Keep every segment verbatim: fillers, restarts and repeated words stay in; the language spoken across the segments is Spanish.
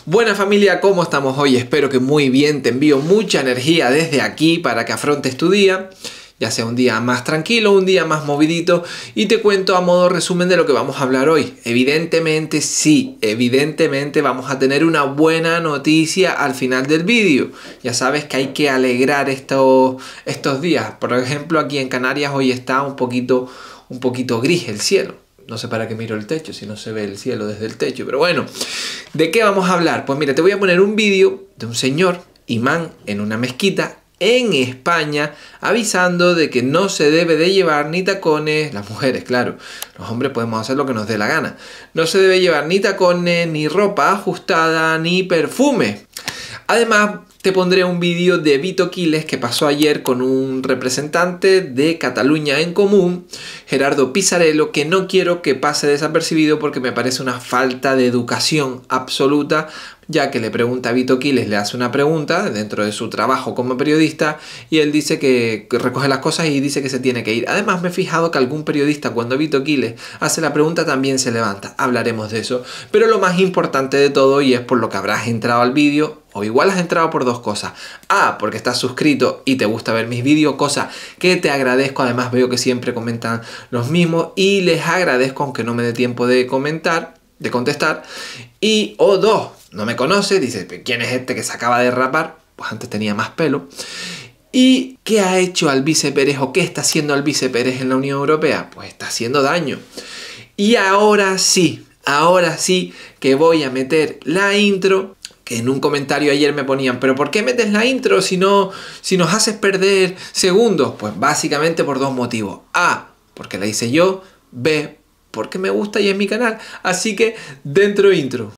Buena familia, ¿cómo estamos hoy? Espero que muy bien. Te envío mucha energía desde aquí para que afrontes tu día, ya sea un día más tranquilo, un día más movidito, y te cuento a modo resumen de lo que vamos a hablar hoy. Evidentemente sí, evidentemente vamos a tener una buena noticia al final del vídeo. Ya sabes que hay que alegrar estos, estos días. Por ejemplo, aquí en Canarias hoy está un poquito, un poquito gris el cielo. No sé para qué miro el techo, si no se ve el cielo desde el techo. Pero bueno, ¿de qué vamos a hablar? Pues mira, te voy a poner un vídeo de un señor, imán, en una mezquita en España, avisando de que no se debe de llevar ni tacones, las mujeres, claro, los hombres podemos hacer lo que nos dé la gana. No se debe llevar ni tacones, ni ropa ajustada, ni perfume. Además, te pondré un vídeo de Vito Quiles que pasó ayer con un representante de Cataluña en Comú, Gerardo Pisarello, que no quiero que pase desapercibido porque me parece una falta de educación absoluta, ya que le pregunta a Vito Quiles, le hace una pregunta dentro de su trabajo como periodista y él dice que recoge las cosas y dice que se tiene que ir. Además, me he fijado que algún periodista, cuando Vito Quiles hace la pregunta, también se levanta. Hablaremos de eso. Pero lo más importante de todo, y es por lo que habrás entrado al vídeo, o igual has entrado por dos cosas. A, porque estás suscrito y te gusta ver mis vídeos, cosa que te agradezco. Además veo que siempre comentan los mismos y les agradezco, aunque no me dé tiempo de comentar, de contestar. Y o dos, no me conoce, dice, ¿quién es este que se acaba de rapar? Pues antes tenía más pelo. ¿Y qué ha hecho Albize Pérez o qué está haciendo Albize Pérez en la Unión Europea? Pues está haciendo daño. Y ahora sí, ahora sí que voy a meter la intro. Que en un comentario ayer me ponían, ¿pero por qué metes la intro si no, si nos haces perder segundos? Pues básicamente por dos motivos. A, porque la hice yo. B, porque me gusta y es mi canal. Así que dentro intro.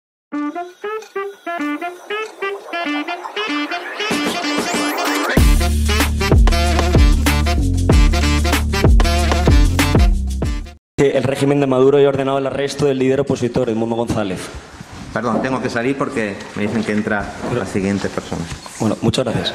El régimen de Maduro ha ordenado el arresto del líder opositor, Edmundo González. Perdón, tengo que salir porque me dicen que entra la siguiente persona. Bueno, muchas gracias.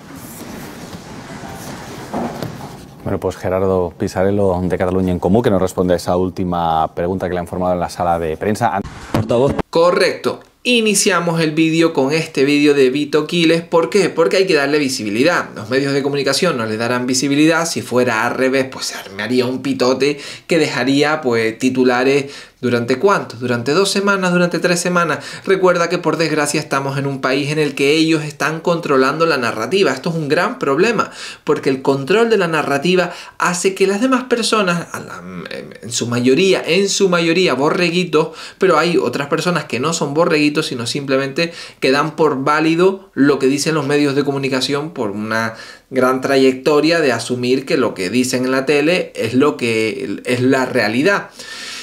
Bueno, pues Gerardo Pisarello de Cataluña en Comú, que nos responde a esa última pregunta que le han formado en la sala de prensa. Portavoz. Correcto. Iniciamos el vídeo con este vídeo de Vito Quiles. ¿Por qué? Porque hay que darle visibilidad. Los medios de comunicación no le darán visibilidad. Si fuera al revés, pues se armaría un pitote que dejaría pues titulares. ¿Durante cuánto? ¿Durante dos semanas? ¿Durante tres semanas? Recuerda que por desgracia estamos en un país en el que ellos están controlando la narrativa. Esto es un gran problema, porque el control de la narrativa hace que las demás personas, en su mayoría, en su mayoría borreguitos, pero hay otras personas que no son borreguitos, sino simplemente que dan por válido lo que dicen los medios de comunicación por una gran trayectoria de asumir que lo que dicen en la tele es lo que es la realidad.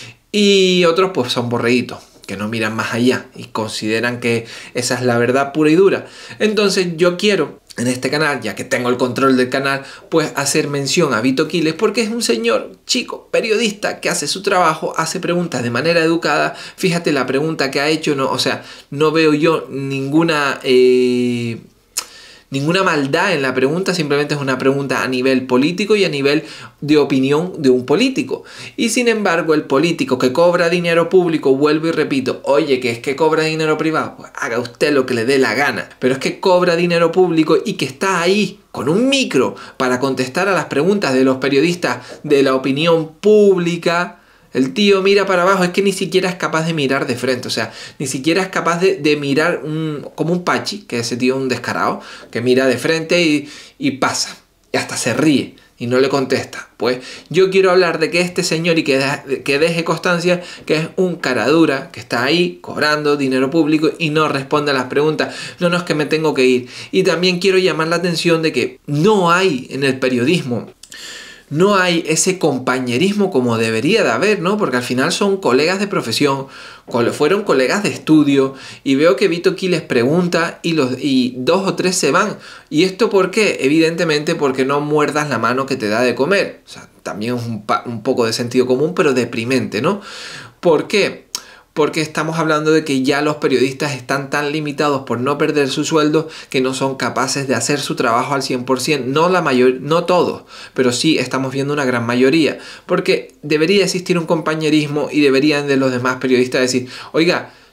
Y otros pues son borreguitos, que no miran más allá y consideran que esa es la verdad pura y dura. Entonces yo quiero en este canal, ya que tengo el control del canal, pues hacer mención a Vito Quiles porque es un señor chico, periodista, que hace su trabajo, hace preguntas de manera educada. Fíjate la pregunta que ha hecho, no, o sea, no veo yo ninguna... Eh, Ninguna maldad en la pregunta, simplemente es una pregunta a nivel político y a nivel de opinión de un político. Y sin embargo, el político que cobra dinero público, vuelvo y repito, oye, que es que cobra dinero privado, pues haga usted lo que le dé la gana. Pero es que cobra dinero público y que está ahí con un micro para contestar a las preguntas de los periodistas de la opinión pública. El tío mira para abajo, es que ni siquiera es capaz de mirar de frente, o sea, ni siquiera es capaz de, de mirar un, como un pachi, que ese tío es un descarado, que mira de frente y, y pasa, y hasta se ríe y no le contesta. Pues yo quiero hablar de que este señor, y que, de, que deje constancia, que es un caradura, que está ahí cobrando dinero público y no responde a las preguntas. No, no, es que me tengo que ir. Y también quiero llamar la atención de que no hay en el periodismo, no hay ese compañerismo como debería de haber, ¿no? Porque al final son colegas de profesión, fueron colegas de estudio, y veo que Vito Quiles pregunta y, los, y dos o tres se van. ¿Y esto por qué? Evidentemente porque no muerdas la mano que te da de comer. O sea, también es un, un poco de sentido común, pero deprimente, ¿no? ¿Por qué? porque estamos hablando de que ya los periodistas están tan limitados por no perder su sueldo que no son capaces de hacer su trabajo al cien por ciento. No la mayor, no todos, pero sí estamos viendo una gran mayoría, porque debería existir un compañerismo y deberían de los demás periodistas decir, oiga,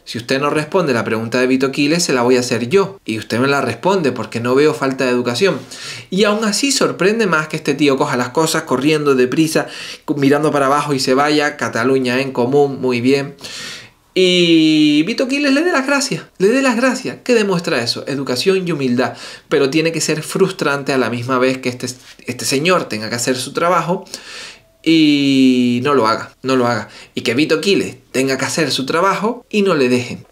Si usted no responde la pregunta de Vito Quiles, se la voy a hacer yo. Y usted me la responde porque no veo falta de educación. Y aún así sorprende más que este tío coja las cosas corriendo deprisa, mirando para abajo y se vaya. Cataluña en Común, muy bien. Y Vito Quiles le dé las gracias, le dé las gracias. ¿Qué demuestra eso? Educación y humildad. Pero tiene que ser frustrante a la misma vez que este, este señor tenga que hacer su trabajo y no lo haga, no lo haga. Y que Vito Quiles tenga que hacer su trabajo y no le dejen.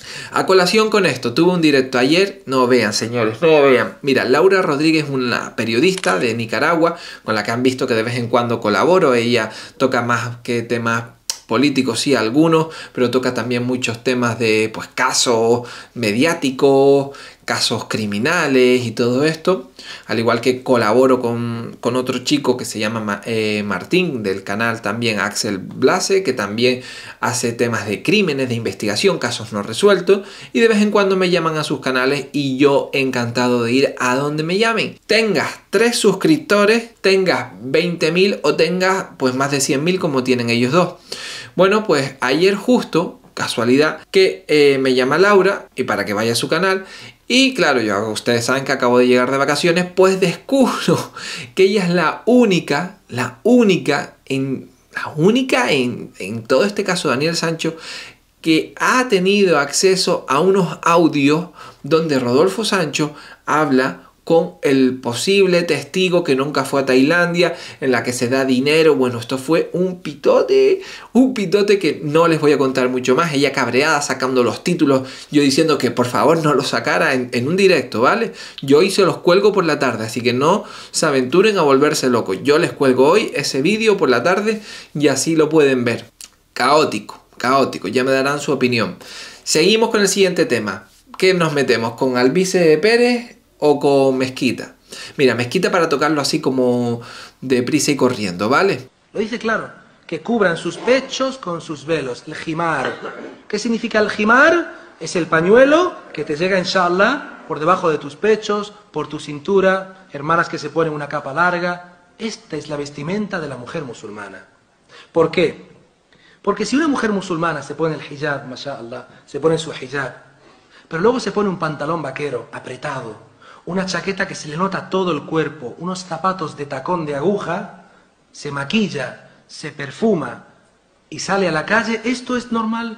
A colación con esto, tuve un directo ayer, no vean señores, no vean. Mira, Laura Rodríguez, una periodista de Nicaragua, con la que han visto que de vez en cuando colaboro. Ella toca más que temas políticos, sí, algunos, pero toca también muchos temas de pues casos mediáticos, casos criminales y todo esto. Al igual que colaboro con, con otro chico que se llama eh, Martín, del canal también Axel Blase, que también hace temas de crímenes, de investigación, casos no resueltos, y de vez en cuando me llaman a sus canales y yo encantado de ir a donde me llamen. Tengas tres suscriptores, tengas veinte mil o tengas pues más de cien mil como tienen ellos dos. Bueno, pues ayer justo, casualidad, que eh, me llama Laura y para que vaya a su canal. Y claro, yo, ustedes saben que acabo de llegar de vacaciones, pues descubro que ella es la única, la única, en, la única en, en todo este caso Daniel Sancho, que ha tenido acceso a unos audios donde Rodolfo Sancho habla con el posible testigo que nunca fue a Tailandia, en la que se da dinero. Bueno, esto fue un pitote, un pitote que no les voy a contar mucho más. Ella cabreada sacando los títulos, yo diciendo que por favor no los sacara en, en un directo, ¿vale? Yo hoy se los cuelgo por la tarde, así que no se aventuren a volverse locos. Yo les cuelgo hoy ese vídeo por la tarde y así lo pueden ver. Caótico, caótico, ya me darán su opinión. Seguimos con el siguiente tema. ¿Qué nos metemos? ¿Con Albice Pérez o con Mezquita? Mira, Mezquita para tocarlo así como deprisa y corriendo, ¿vale? Lo dice claro, que cubran sus pechos con sus velos, el jimar. ¿Qué significa el jimar? Es el pañuelo que te llega, inshallah, por debajo de tus pechos, por tu cintura, hermanas que se ponen una capa larga. Esta es la vestimenta de la mujer musulmana. ¿Por qué? Porque si una mujer musulmana se pone el hijab, mashallah, se pone su hijab, pero luego se pone un pantalón vaquero apretado, una chaqueta que se le nota todo el cuerpo, unos zapatos de tacón de aguja, se maquilla, se perfuma y sale a la calle, ¿esto es normal?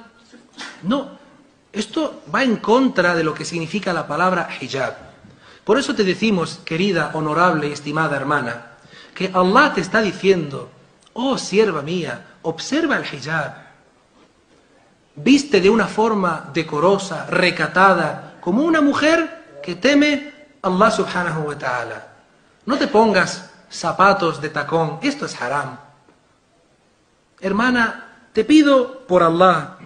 No, esto va en contra de lo que significa la palabra hijab. Por eso te decimos, querida, honorable y estimada hermana, que Allah te está diciendo, oh sierva mía, observa el hijab, viste de una forma decorosa, recatada, como una mujer que teme Allah subhanahu wa ta'ala. No te pongas zapatos de tacón, esto es haram. Hermana, te pido por Allah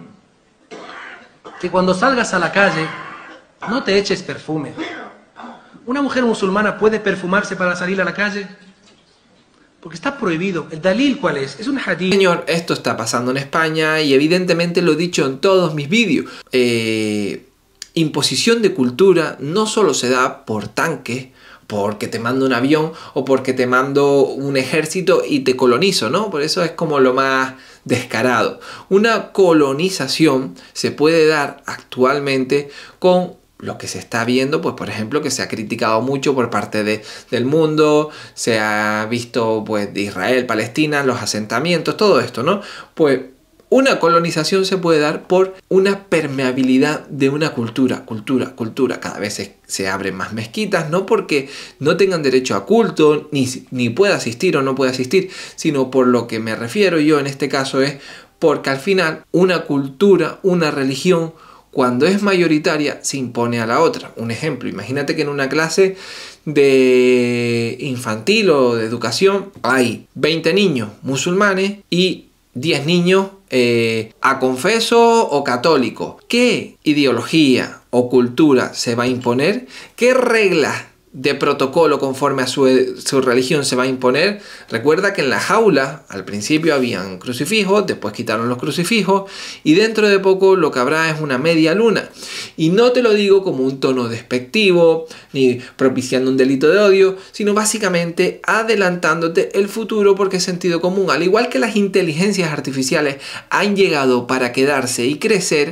que cuando salgas a la calle no te eches perfume. ¿Una mujer musulmana puede perfumarse para salir a la calle? Porque está prohibido. ¿El dalil cuál es? Es un hadith. Señor, esto está pasando en España y evidentemente lo he dicho en todos mis vídeos. Eh... Imposición de cultura no solo se da por tanques, porque te mando un avión o porque te mando un ejército y te colonizo, ¿no? Por eso es como lo más descarado. Una colonización se puede dar actualmente con lo que se está viendo, pues por ejemplo, que se ha criticado mucho por parte de, del mundo, se ha visto pues de Israel, Palestina, los asentamientos, todo esto, ¿no? Pues una colonización se puede dar por una permeabilidad de una cultura, cultura, cultura. Cada vez se, se abren más mezquitas, no porque no tengan derecho a culto, ni, ni pueda asistir o no pueda asistir, sino por lo que me refiero yo en este caso es porque al final una cultura, una religión, cuando es mayoritaria, se impone a la otra. Un ejemplo, imagínate que en una clase de infantil o de educación hay veinte niños musulmanes y diez niños eh, aconfesos o católicos. ¿Qué ideología o cultura se va a imponer? ¿Qué reglas de protocolo conforme a su, su religión se va a imponer? Recuerda que en la jaula al principio habían crucifijos, después quitaron los crucifijos y dentro de poco lo que habrá es una media luna. Y no te lo digo como un tono despectivo ni propiciando un delito de odio, sino básicamente adelantándote el futuro porque es sentido común. Al igual que las inteligencias artificiales han llegado para quedarse y crecer,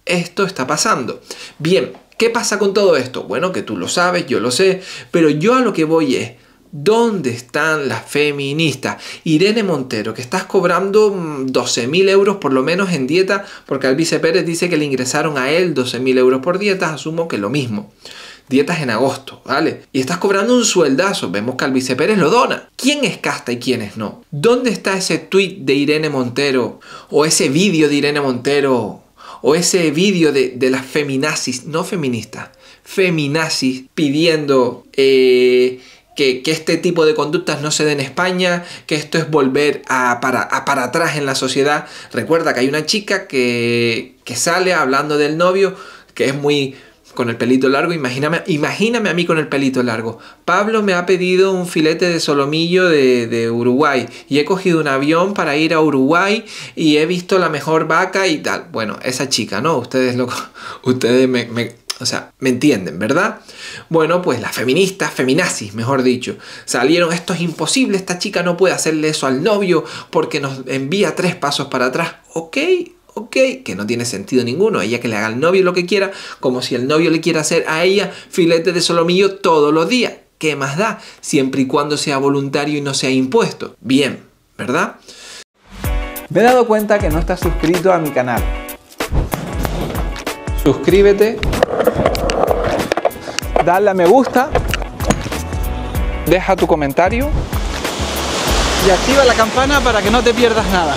esto está pasando. Bien, ¿qué pasa con todo esto? Bueno, que tú lo sabes, yo lo sé, pero yo a lo que voy es, ¿dónde están las feministas? Irene Montero, que estás cobrando doce mil euros por lo menos en dieta, porque Albize Pérez dice que le ingresaron a él doce mil euros por dietas, asumo que lo mismo. Dietas en agosto, ¿vale? Y estás cobrando un sueldazo, vemos que Albize Pérez lo dona. ¿Quién es casta y quién es no? ¿Dónde está ese tweet de Irene Montero? O ese vídeo de Irene Montero, o ese vídeo de, de las feminazis, no feministas, feminazis pidiendo... Eh, Que, que este tipo de conductas no se den en España, que esto es volver a para, a para atrás en la sociedad. Recuerda que hay una chica que, que sale hablando del novio, que es muy... con el pelito largo, imagíname, imagíname a mí con el pelito largo. Pablo me ha pedido un filete de solomillo de, de Uruguay y he cogido un avión para ir a Uruguay y he visto la mejor vaca y tal. Bueno, esa chica, ¿no? Ustedes lo... Ustedes me... me O sea, me entienden, ¿verdad? Bueno, pues las feministas, feminazis, mejor dicho, salieron, esto es imposible, esta chica no puede hacerle eso al novio porque nos envía tres pasos para atrás. Ok, ok, que no tiene sentido ninguno, ella que le haga al novio lo que quiera, como si el novio le quiera hacer a ella filete de solomillo todos los días. ¿Qué más da? Siempre y cuando sea voluntario y no sea impuesto. Bien, ¿verdad? Me he dado cuenta que no estás suscrito a mi canal. Suscríbete, dale a me gusta, deja tu comentario y activa la campana para que no te pierdas nada.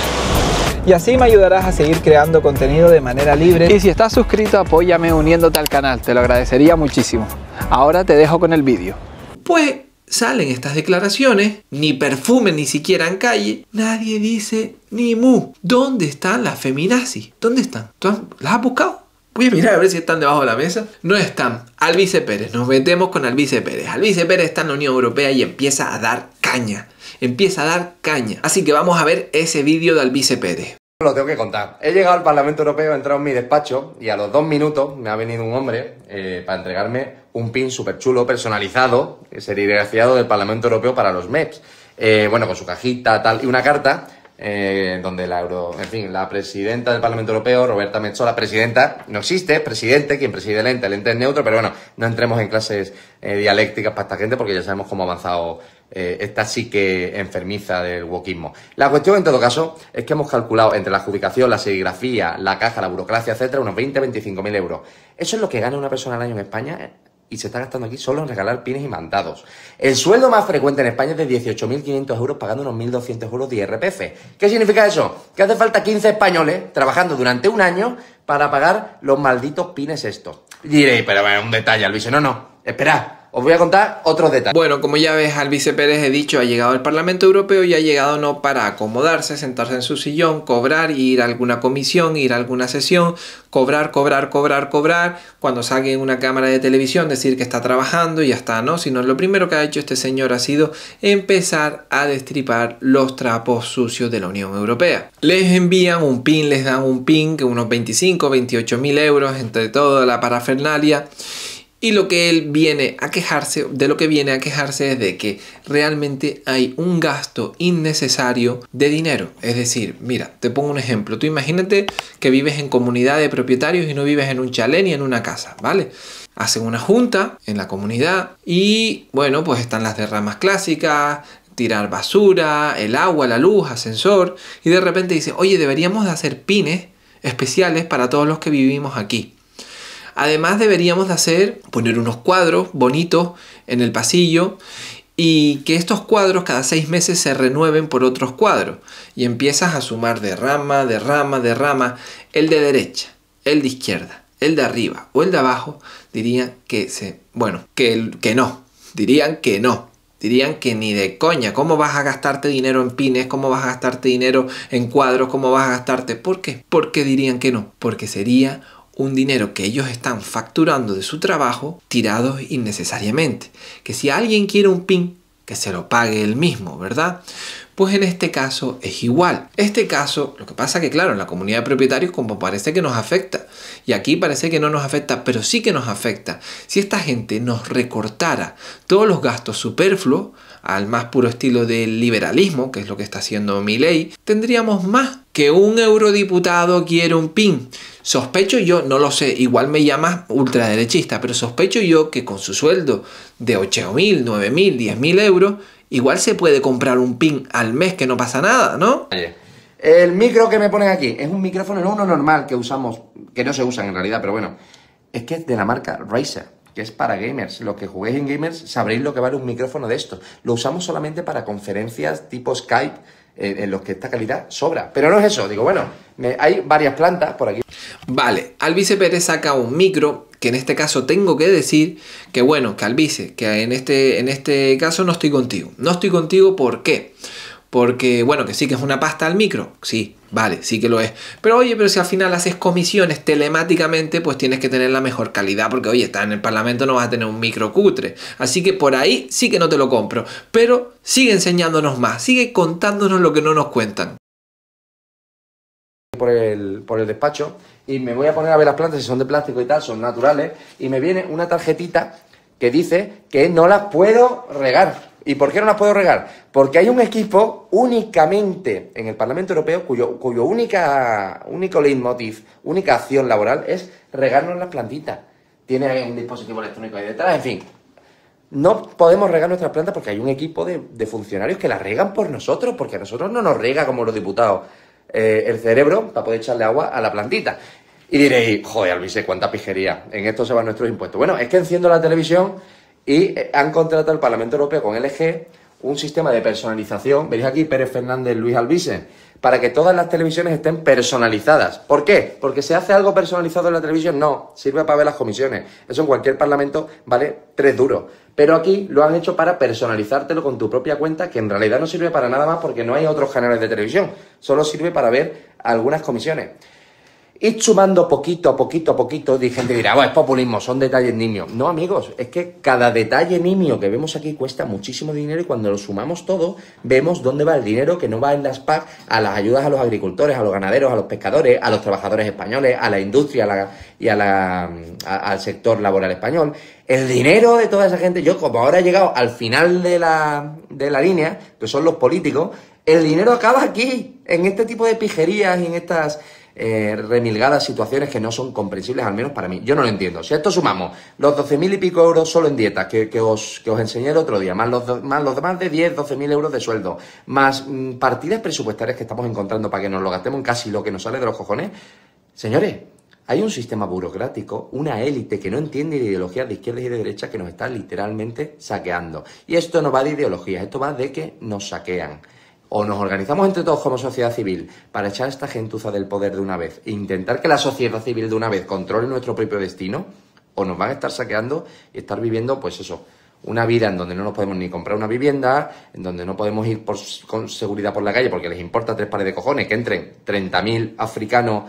Y así me ayudarás a seguir creando contenido de manera libre. Y si estás suscrito, apóyame uniéndote al canal, te lo agradecería muchísimo. Ahora te dejo con el vídeo. Pues salen estas declaraciones, ni perfume ni siquiera en calle, nadie dice ni mu. ¿Dónde están las feminazis? ¿Dónde están? ¿Tú las has buscado? Voy a mirar a ver si están debajo de la mesa. No están. Albize Pérez. Nos metemos con Albize Pérez. Albize Pérez está en la Unión Europea y empieza a dar caña. Empieza a dar caña. Así que vamos a ver ese vídeo de Albize Pérez. Lo tengo que contar. He llegado al Parlamento Europeo, he entrado en mi despacho y a los dos minutos me ha venido un hombre eh, para entregarme un pin súper chulo, personalizado, serigrafiado del Parlamento Europeo para los M E Ps. Eh, bueno, con su cajita, tal, y una carta... Eh, donde la Euro, en fin, la presidenta del Parlamento Europeo, Roberta Metsola, presidenta, no existe, presidente, quien preside el ente, el ente es neutro, pero bueno, no entremos en clases eh, dialécticas para esta gente porque ya sabemos cómo ha avanzado eh, esta psique enfermiza del wokismo. La cuestión, en todo caso, es que hemos calculado entre la adjudicación, la serigrafía, la caja, la burocracia, etcétera, unos veinte a veinticinco mil euros. Eso es lo que gana una persona al año en España, ¿eh? Y se está gastando aquí solo en regalar pines y mandados. El sueldo más frecuente en España es de dieciocho mil quinientos euros pagando unos mil doscientos euros de I R P F. ¿Qué significa eso? Que hace falta quince españoles trabajando durante un año para pagar los malditos pines estos. Y diréis, pero bueno, un detalle, Luis. No, no, esperad. Os voy a contar otros detalles. Bueno, como ya ves, Albize Pérez, he dicho, ha llegado al Parlamento Europeo y ha llegado no para acomodarse, sentarse en su sillón, cobrar, ir a alguna comisión, ir a alguna sesión, cobrar, cobrar, cobrar, cobrar, cuando salga en una cámara de televisión decir que está trabajando y ya está, ¿no? Sino lo primero que ha hecho este señor ha sido empezar a destripar los trapos sucios de la Unión Europea. Les envían un pin, les dan un pin, que unos veinticinco, veintiocho mil euros entre toda la parafernalia. Y lo que él viene a quejarse, de lo que viene a quejarse es de que realmente hay un gasto innecesario de dinero. Es decir, mira, te pongo un ejemplo. Tú imagínate que vives en comunidad de propietarios y no vives en un chalet ni en una casa, ¿vale? Hacen una junta en la comunidad y, bueno, pues están las derramas clásicas, tirar basura, el agua, la luz, ascensor. Y de repente dicen, oye, deberíamos de hacer pines especiales para todos los que vivimos aquí. Además deberíamos de hacer, poner unos cuadros bonitos en el pasillo y que estos cuadros cada seis meses se renueven por otros cuadros. Y empiezas a sumar de rama, de rama, de rama. El de derecha, el de izquierda, el de arriba o el de abajo dirían que se, bueno, que, que no, dirían que no. Dirían que ni de coña, ¿cómo vas a gastarte dinero en pines? ¿Cómo vas a gastarte dinero en cuadros? ¿Cómo vas a gastarte? ¿Por qué? Porque dirían que no, porque sería un dinero que ellos están facturando de su trabajo tirado innecesariamente. Que si alguien quiere un pin, que se lo pague él mismo, ¿verdad? Pues en este caso es igual. Este caso, lo que pasa que claro, en la comunidad de propietarios como parece que nos afecta. Y aquí parece que no nos afecta, pero sí que nos afecta. Si esta gente nos recortara todos los gastos superfluos, al más puro estilo del liberalismo, que es lo que está haciendo Milei, tendríamos más que un eurodiputado quiere un pin. Sospecho yo, no lo sé, igual me llamas ultraderechista, pero sospecho yo que con su sueldo de ocho mil, nueve mil, diez mil euros, igual se puede comprar un pin al mes que no pasa nada, ¿no? Oye, el micro que me ponen aquí es un micrófono, no uno normal que usamos, que no se usan en realidad, pero bueno, es que es de la marca Razer, que es para gamers. Los que juguéis en gamers sabréis lo que vale un micrófono de estos. Lo usamos solamente para conferencias tipo Skype, eh, en los que esta calidad sobra. Pero no es eso, digo, bueno, me, hay varias plantas por aquí. Vale, Albice Pérez saca un micro, que en este caso tengo que decir que bueno, que Albice, que en este, en este caso no estoy contigo. No estoy contigo, ¿por qué? Porque, bueno, que sí que es una pasta al micro, sí, vale, sí que lo es. Pero oye, pero si al final haces comisiones telemáticamente, pues tienes que tener la mejor calidad, porque oye, estás en el Parlamento, no vas a tener un micro cutre. Así que por ahí sí que no te lo compro. Pero sigue enseñándonos más, sigue contándonos lo que no nos cuentan. Por el, por el despacho y me voy a poner a ver las plantas, si son de plástico y tal, son naturales, y me viene una tarjetita que dice que no las puedo regar. ¿Y por qué no las puedo regar? Porque hay un equipo únicamente en el Parlamento Europeo cuyo, cuyo única, único leitmotiv, única acción laboral es regarnos las plantitas. Tiene un dispositivo electrónico ahí detrás, en fin. No podemos regar nuestras plantas porque hay un equipo de, de funcionarios que las regan por nosotros, porque a nosotros no nos rega como los diputados eh, el cerebro para poder echarle agua a la plantita. Y diréis, joder, Albice, cuánta pijería, en esto se van nuestros impuestos. Bueno, es que enciendo la televisión y han contratado al Parlamento Europeo con L G un sistema de personalización, veréis aquí Pérez Fernández, Luis Albice, para que todas las televisiones estén personalizadas. ¿Por qué? Porque se hace algo personalizado en la televisión, no, sirve para ver las comisiones. Eso en cualquier parlamento vale tres duros. Pero aquí lo han hecho para personalizártelo con tu propia cuenta, que en realidad no sirve para nada más porque no hay otros canales de televisión. Solo sirve para ver algunas comisiones. Ir sumando poquito a poquito a poquito, y gente dirá, oh, es populismo, son detalles nimios. No, amigos, es que cada detalle nimio que vemos aquí cuesta muchísimo dinero y cuando lo sumamos todo, vemos dónde va el dinero que no va en las P A C a las ayudas a los agricultores, a los ganaderos, a los pescadores, a los trabajadores españoles, a la industria a la, y a la, a, al sector laboral español. El dinero de toda esa gente, yo como ahora he llegado al final de la, de la línea, que son los políticos, el dinero acaba aquí, en este tipo de pijerías y en estas Eh, remilgadas situaciones que no son comprensibles, al menos para mí. Yo no lo entiendo. Si a esto sumamos los doce mil y pico euros solo en dietas que, que, os, que os enseñé el otro día, más los, más los demás de diez, doce mil euros de sueldo, más mmm, partidas presupuestarias que estamos encontrando para que nos lo gastemos en casi lo que nos sale de los cojones, señores, hay un sistema burocrático, una élite que no entiende de ideologías de izquierda y de derecha que nos está literalmente saqueando. Y esto no va de ideologías, esto va de que nos saquean. O nos organizamos entre todos como sociedad civil para echar a esta gentuza del poder de una vez e intentar que la sociedad civil de una vez controle nuestro propio destino, o nos van a estar saqueando y estar viviendo, pues eso, una vida en donde no nos podemos ni comprar una vivienda, en donde no podemos ir por, con seguridad por la calle porque les importa tres pares de cojones que entren treinta mil africanos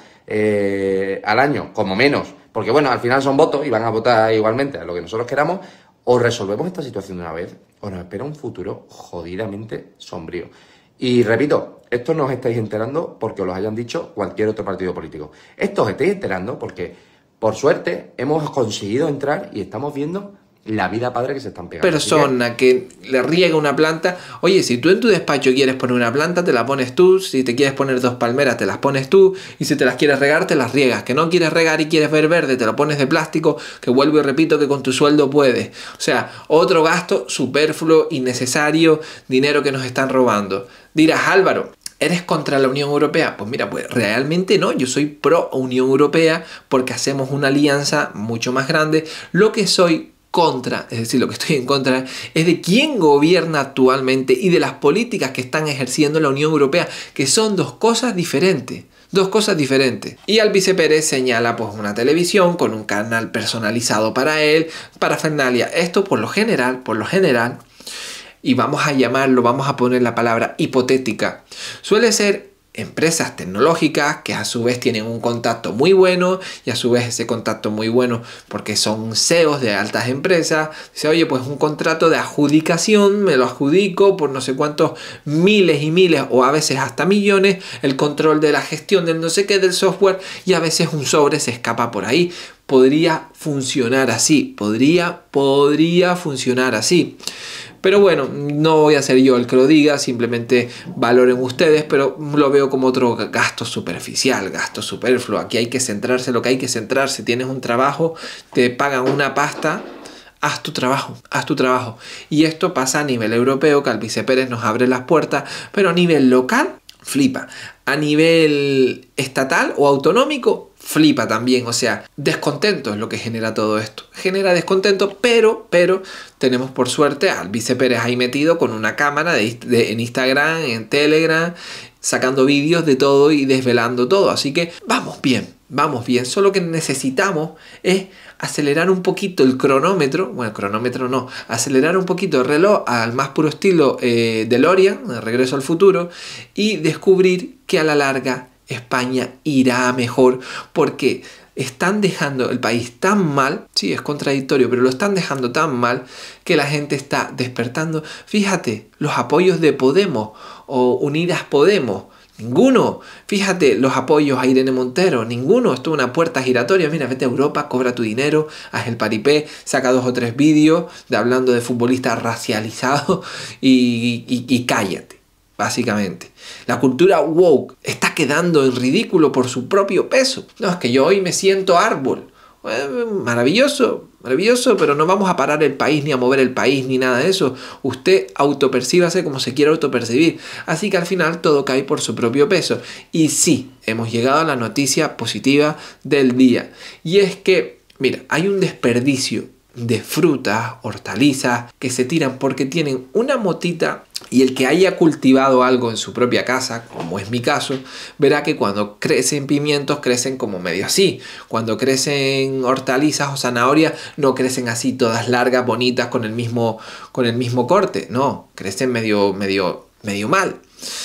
eh, al año, como menos, porque bueno, al final son votos y van a votar igualmente a lo que nosotros queramos. O resolvemos esta situación de una vez, o nos espera un futuro jodidamente sombrío. Y repito, esto no os estáis enterando porque os lo hayan dicho cualquier otro partido político. Esto os estáis enterando porque, por suerte, hemos conseguido entrar y estamos viendo la vida padre que se están pegando. Persona que... que le riega una planta. Oye, si tú en tu despacho quieres poner una planta, te la pones tú. Si te quieres poner dos palmeras, te las pones tú. Y si te las quieres regar, te las riegas. Que no quieres regar y quieres ver verde, te lo pones de plástico. Que vuelvo y repito que con tu sueldo puedes. O sea, otro gasto superfluo, innecesario, dinero que nos están robando. Dirás, Álvaro, ¿eres contra la Unión Europea? Pues mira, pues realmente no, yo soy pro Unión Europea porque hacemos una alianza mucho más grande. Lo que soy contra, es decir, lo que estoy en contra es de quién gobierna actualmente y de las políticas que están ejerciendo la Unión Europea, que son dos cosas diferentes. Dos cosas diferentes. Y Albice Pérez señala pues una televisión con un canal personalizado para él, para Fernalia. Esto por lo general, por lo general, y vamos a llamarlo, vamos a poner la palabra hipotética, suele ser empresas tecnológicas que a su vez tienen un contacto muy bueno y a su vez ese contacto muy bueno porque son C E Os de altas empresas. Dice, oye, pues un contrato de adjudicación, me lo adjudico por no sé cuántos miles y miles o a veces hasta millones, el control de la gestión del no sé qué del software y a veces un sobre se escapa por ahí. Podría funcionar así, podría, podría funcionar así. Pero bueno, no voy a ser yo el que lo diga, simplemente valoren ustedes, pero lo veo como otro gasto superficial, gasto superfluo. Aquí hay que centrarse lo que hay que centrarse. Tienes un trabajo, te pagan una pasta, haz tu trabajo, haz tu trabajo. Y esto pasa a nivel europeo, que Albice Pérez nos abre las puertas, pero a nivel local, flipa. A nivel estatal o autonómico, flipa también. O sea, descontento es lo que genera todo esto. Genera descontento, pero, pero tenemos por suerte a Albice Pérez ahí metido con una cámara de, de, en Instagram, en Telegram, sacando vídeos de todo y desvelando todo. Así que vamos bien, vamos bien. Solo que necesitamos es acelerar un poquito el cronómetro, bueno, el cronómetro no, acelerar un poquito el reloj al más puro estilo eh, DeLorean, de Regreso al Futuro, y descubrir que a la larga España irá mejor, porque están dejando el país tan mal, sí, es contradictorio, pero lo están dejando tan mal que la gente está despertando. Fíjate, los apoyos de Podemos o Unidas Podemos, ninguno. Fíjate, los apoyos a Irene Montero, ninguno. Esto es una puerta giratoria. Mira, vete a Europa, cobra tu dinero, haz el paripé, saca dos o tres vídeos de hablando de futbolistas racializados y, y, y cállate, básicamente. La cultura woke está quedando en ridículo por su propio peso. No, es que yo hoy me siento árbol. Eh, maravilloso, maravilloso, pero no vamos a parar el país ni a mover el país ni nada de eso. Usted autopercíbase como se quiera autopercibir. Así que al final todo cae por su propio peso. Y sí, hemos llegado a la noticia positiva del día. Y es que, mira, hay un desperdicio de frutas, hortalizas que se tiran porque tienen una motita, y el que haya cultivado algo en su propia casa, como es mi caso, verá que cuando crecen pimientos crecen como medio así. Cuando crecen hortalizas o zanahorias no crecen así todas largas, bonitas, con el mismo, con el mismo corte. No, crecen medio, medio, medio mal.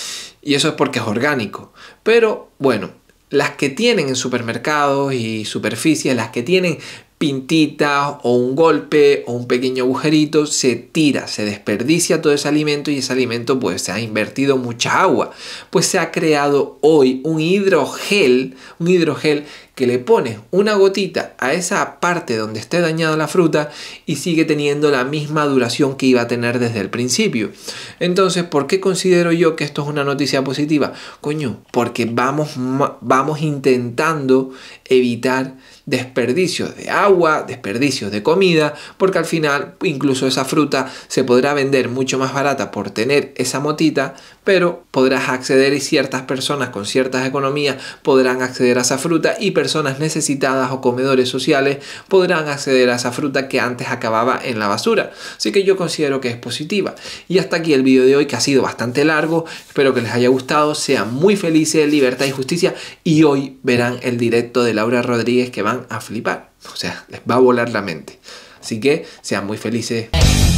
Y eso es porque es orgánico. Pero bueno, las que tienen en supermercados y superficies, las que tienen pintitas o un golpe o un pequeño agujerito, se tira, se desperdicia todo ese alimento, y ese alimento pues se ha invertido mucha agua. Pues se ha creado hoy un hidrogel, un hidrogel que le pones una gotita a esa parte donde esté dañada la fruta y sigue teniendo la misma duración que iba a tener desde el principio. Entonces, ¿por qué considero yo que esto es una noticia positiva? Coño, porque vamos, vamos intentando evitar desperdicios de agua, desperdicios de comida, porque al final incluso esa fruta se podrá vender mucho más barata por tener esa motita, pero podrás acceder, y ciertas personas con ciertas economías podrán acceder a esa fruta, y personas necesitadas o comedores sociales podrán acceder a esa fruta que antes acababa en la basura. Así que yo considero que es positiva. Y hasta aquí el vídeo de hoy, que ha sido bastante largo. Espero que les haya gustado, sean muy felices, libertad y justicia, y hoy verán el directo de Laura Rodríguez que van a flipar. O sea, les va a volar la mente. Así que sean muy felices.